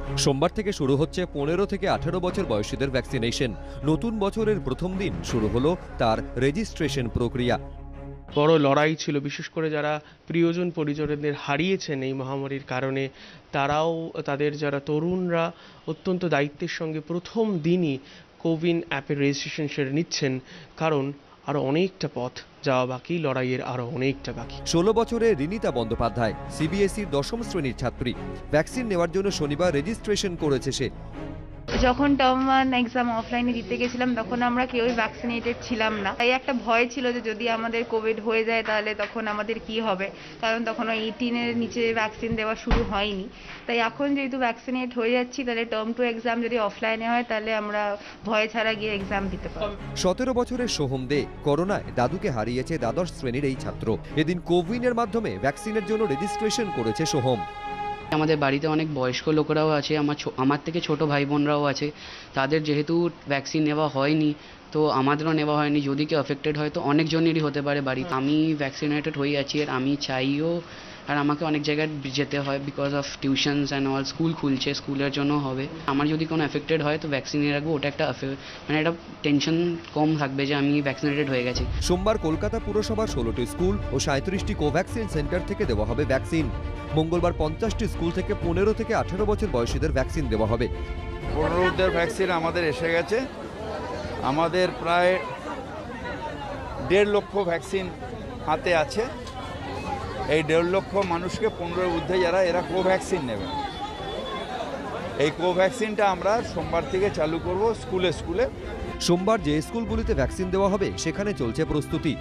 সোমবার থেকে শুরু হচ্ছে 15 থেকে 18 বছর বয়সীদের ভ্যাকসিনেশন। নতুন বছরের প্রথম দিন শুরু হলো তার রেজিস্ট্রেশন প্রক্রিয়া। বড় লড়াই ছিল, বিশেষ করে যারা প্রিয়জন পরিজনদের হারিয়েছেন এই মহামারীর কারণে, তারাও তাদের যারা তরুণরা অত্যন্ত দায়িত্বের সঙ্গে প্রথম দিনই কোভিন অ্যাপের রেজিস্ট্রেশন সেরে নিচ্ছেন, কারণ আরও অনেকটা পথ যাওয়া বাকি, লড়াইয়ের আরও অনেকটা বাকি। 16 বছরের রিনিতা বন্দ্যোপাধ্যায় সিবিএসইর 10ম শ্রেণীর ছাত্রী। ভ্যাকসিন নেওয়ার জন্য শনিবার রেজিস্ট্রেশন করেছে সে। যখন টার্ম 1 এক্সাম অফলাইনে দিতে গেছিলাম তখন আমরা কেউই ভ্যাকসিনেটেড ছিলাম না, তাই একটা ভয় ছিল যে যদি আমাদের কোভিড হয়ে যায় তাহলে তখন আমাদের কি হবে, কারণ তখন 18-এর নিচে ভ্যাকসিন দেওয়া শুরু হয়নি। তাই এখন যেহেতু ভ্যাকসিনেট হয়ে যাচ্ছি, তাহলে টার্ম 2 এক্সাম যদি অফলাইনে হয় তাহলে আমরা ভয় ছাড়া গিয়ে এক্সাম দিতে পারবো। 17 বছরের সোহম দে করোনায় দাদুকে হারিয়েছে দ্বাদশ শ্রেণীর এই ছাত্র। এদিন কোভিনের মাধ্যমে ভ্যাকসিনের জন্য রেজিস্ট্রেশন করেছে সোহম। আমাদের বাড়িতে অনেক বয়স্ক লোকেরাও আছে, আমার থেকে ছোট ভাই বোনরাও আছে, তাদের যেহেতু ভ্যাকসিন নেওয়া হয়নি তো আমাদেরও নেওয়া হয়নি। যদি কেউ এফেক্টেড হয় তো অনেকজনেরই হতে পারে বাড়িতে। আমি ভ্যাকসিনেটেড হয়ে আছি আর আমি চাইও, আর আমাকে অনেক জায়গায় যেতে হয় because of tuitions and all, school খুলছে, স্কুলের জন্য হবে। আমার যদি কোনো এফেক্টেড হয় তো ভ্যাকসিন নিয়ে রাখবো, ওটা একটা মানে একটা টেনশন কম থাকবে যে আমি ভ্যাকসিনেটেড হয়ে গেছি। সোমবার কলকাতা পুরসভার 16টি স্কুল ও 37টি কোভ্যাক্সিন সেন্টার থেকে দেওয়া হবে ভ্যাকসিন। মঙ্গলবার 50টি স্কুল থেকে 15 থেকে 18 বছর বয়সীদের ভ্যাকসিন দেওয়া হবে। পুনরুদ্ধার ভ্যাকসিন আমাদের এসে গেছে। আমাদের প্রায় 1.5 লক্ষ ভ্যাকসিন হাতে আছে। এই 1.5 লক্ষ মানুষকে 15 ঊর্ধ্বে যারা, এরা কোভ্যাক্সিন নেবে। এই কোভ্যাক্সিনটা আমরা সোমবার থেকে চালু করব স্কুলে স্কুলে। সোমবার যে স্কুলগুলিতে ভ্যাকসিন দেওয়া হবে সেখানে চলছে প্রস্তুতি।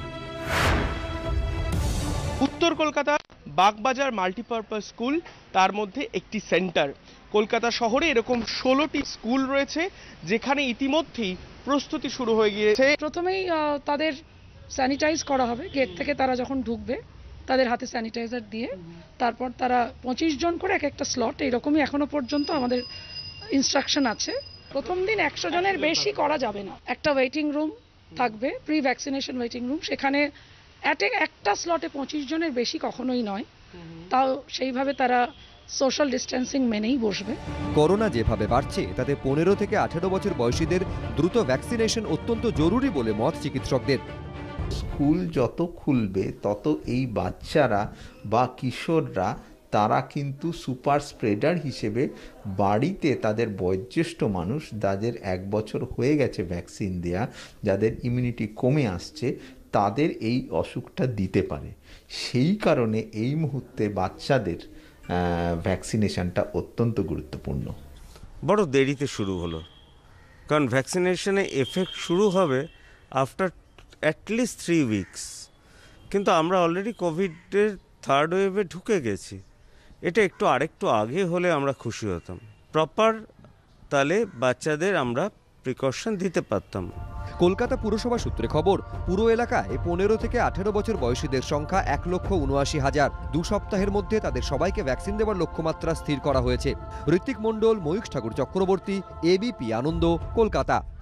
উত্তর কলকাতার বাগবাজার মাল্টিপারপাস স্কুল তার মধ্যে একটি সেন্টার। কলকাতা শহরে এরকম 16টি স্কুল রয়েছে যেখানে ইতিমধ্যেই প্রস্তুতি শুরু হয়ে গিয়েছে। প্রথমেই তাদের স্যানিটাইজ করা হবে, গেট থেকে তারা যখন ঢুকবে তাদের হাতে স্যানিটাইজার দিয়ে, তারপর তারা 25 জন করে এক একটা স্লট, এইরকমই এখনো পর্যন্ত আমাদের ইনস্ট্রাকশন আছে। প্রথম দিন 100 জনের বেশি করা যাবে না। একটা ওয়েটিং রুম থাকবে, প্রি ভ্যাকসিনেশন ওয়েটিং রুম, সেখানে একটা স্লটে 25 জনের বেশি কখনোই নয়। তাও সেইভাবে তারা সোশ্যাল ডিস্টেন্সিং মেনেই বসবে। করোনা যেভাবে বাড়ছে তাতে 15 থেকে 18 বছর বয়সীদের দ্রুত ভ্যাকসিনেশন অত্যন্ত জরুরি বলে মত চিকিৎসকদের। স্কুল যত খুলবে তত এই বাচ্চারা বা কিশোররা তারা কিন্তু সুপার স্প্রেডার হিসেবে বাড়িতে তাদের বয়োজ্যেষ্ঠ মানুষ, যাদের 1 বছর হয়ে গেছে ভ্যাকসিন দেয়া, যাদের ইমিউনিটি কমে আসছে, তাদের এই অসুখটা দিতে পারে। সেই কারণে এই মুহূর্তে বাচ্চাদের ভ্যাকসিনেশনটা অত্যন্ত গুরুত্বপূর্ণ। বড় দেরিতে শুরু হলো, কারণ ভ্যাকসিনেশনে এফেক্ট শুরু হবে আফটার অ্যাটলিস্ট 3 উইকস, কিন্তু আমরা অলরেডি কোভিডের 3rd ওয়েভে ঢুকে গেছি। এটা আরেকটু আগে হলে আমরা খুশি হতাম। প্রপার তাহলে বাচ্চাদের আমরা প্রিকশন দিতে পারতাম। কলকাতা পুরসভা সূত্রে খবর, পুরো এলাকায় 15 থেকে 18 বছর বয়সীদের সংখ্যা 1,79,000। 2 সপ্তাহের মধ্যে তাদের সবাইকে ভ্যাকসিন দেওয়ার লক্ষ্যমাত্রা স্থির করা হয়েছে। ঋত্বিক মণ্ডল, ময়ূখ ঠাকুর চক্রবর্তী, এবিপি আনন্দ, কলকাতা।